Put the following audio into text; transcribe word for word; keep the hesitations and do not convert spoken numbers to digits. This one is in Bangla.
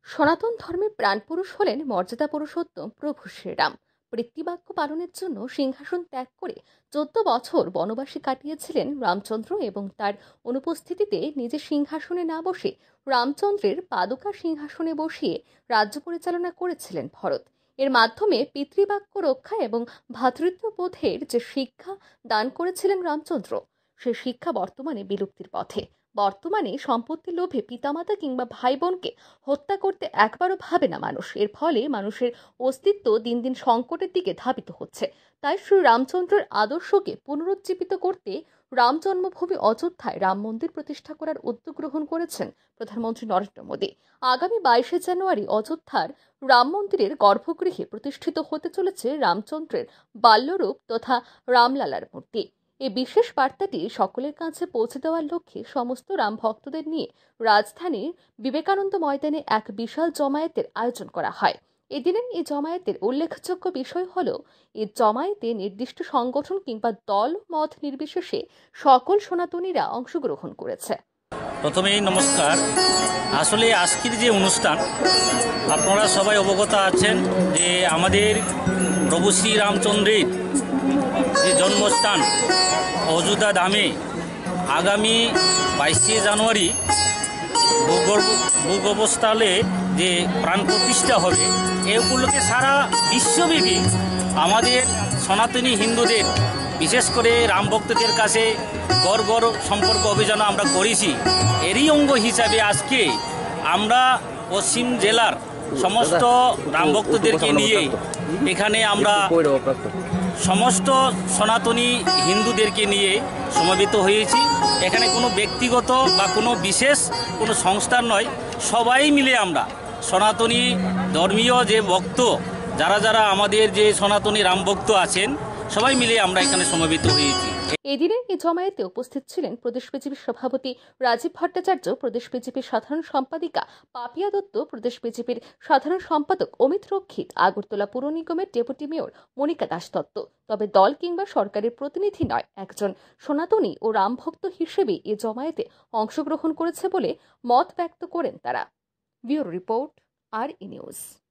সনাতন ধর্মের প্রাণপুরুষ হলেন মর্যাদা পুরুষোত্তম প্রভু শ্রীরাম। বৃত্তিবাক্য পালনের জন্য সিংহাসন ত্যাগ করে চোদ্দ বছর বনবাসী কাটিয়েছিলেন রামচন্দ্র এবং তার অনুপস্থিতিতে নিজে সিংহাসনে না বসে রামচন্দ্রের পাদুকা সিংহাসনে বসিয়ে রাজ্য পরিচালনা করেছিলেন ভরত। এর মাধ্যমে পিতৃবাক্য রক্ষা এবং ভ্রাতৃত্ববোধের যে শিক্ষা দান করেছিলেন রামচন্দ্র, সে শিক্ষা বর্তমানে বিলুপ্তির পথে। বর্তমানে সম্পত্তির লোভে পিতামাতা কিংবা ভাই বোনকে হত্যা করতে একবারও ভাবে না মানুষ। এর ফলে মানুষের অস্তিত্ব দিন দিন সংকটের দিকে ধাবিত হচ্ছে। তাই শ্রী রামচন্দ্রের আদর্শকে পুনরুজ্জীবিত করতে রাম জন্মভূমি অযোধ্যায় রাম মন্দির প্রতিষ্ঠা করার উদ্যোগ গ্রহণ করেছেন প্রধানমন্ত্রী নরেন্দ্র মোদী। আগামী বাইশে জানুয়ারি অযোধ্যার রাম মন্দিরের গর্ভগৃহে প্রতিষ্ঠিত হতে চলেছে রামচন্দ্রের বাল্যরূপ তথা রামলালার মূর্তি। এই বিশেষ বার্তাটি সকলের কাছে পৌঁছে দেওয়ার লক্ষ্যে সমস্ত রাম ভক্তদের নিয়ে রাজধানীর বিবেকানন্দ ময়দানে এক বিশাল জমায়েতের আয়োজন করা হয়। এদিনের এই জমায়েতের উল্লেখযোগ্য বিষয় হল, এই জমায়েতে নির্দিষ্ট সংগঠন কিংবা দল মত নির্বিশেষে সকল সনাতনীরা অংশগ্রহণ করেছে। প্রথমেই নমস্কার। আসলে আজকের যে অনুষ্ঠান, আপনারা সবাই অবগত আছেন যে আমাদের প্রভু শ্রী রামচন্দ্রের যে জন্মস্থান অযোধ্যা ধামে আগামী বাইশে জানুয়ারি ভূগর্ভস্থলে যে প্রাণ প্রতিষ্ঠা হবে, এ উপলক্ষে সারা বিশ্বব্যাপী আমাদের সনাতনী হিন্দুদের, বিশেষ করে রাম ভক্তদের কাছে গড় গড় সম্পর্ক অভিযান আমরা করেছি। এরই অঙ্গ হিসাবে আজকে আমরা পশ্চিম জেলার সমস্ত রাম ভক্তদেরকে নিয়ে এখানে আমরা সমস্ত সনাতনী হিন্দুদেরকে নিয়ে সমবেত হয়েছি। এখানে কোনো ব্যক্তিগত বা কোনো বিশেষ কোনো সংস্থার নয়, সবাই মিলে আমরা সনাতনী ধর্মীয় যে ভক্ত, যারা যারা আমাদের যে সনাতনী রাম ভক্ত আছেন, সবাই মিলে আমরা এখানে সমবেত হয়েছি। এদিনের এই জমায়েতে উপস্থিত ছিলেন প্রদেশ বিজেপির সভাপতি রাজীব ভট্টাচার্য, প্রদেশ বিজেপির সাধারণ সম্পাদিকা পাপিয়া দত্ত, প্রদেশ বিজেপির সাধারণ সম্পাদক অমিত রক্ষিত, আগরতলা পুর নিগমের ডেপুটি মেয়র মনিকা দাস দত্ত। তবে দল কিংবা সরকারের প্রতিনিধি নয়, একজন সনাতনী ও রামভক্ত হিসেবে এ জমায়েতে অংশগ্রহণ করেছে বলে মত ব্যক্ত করেন তারা। Bureau report, R E news.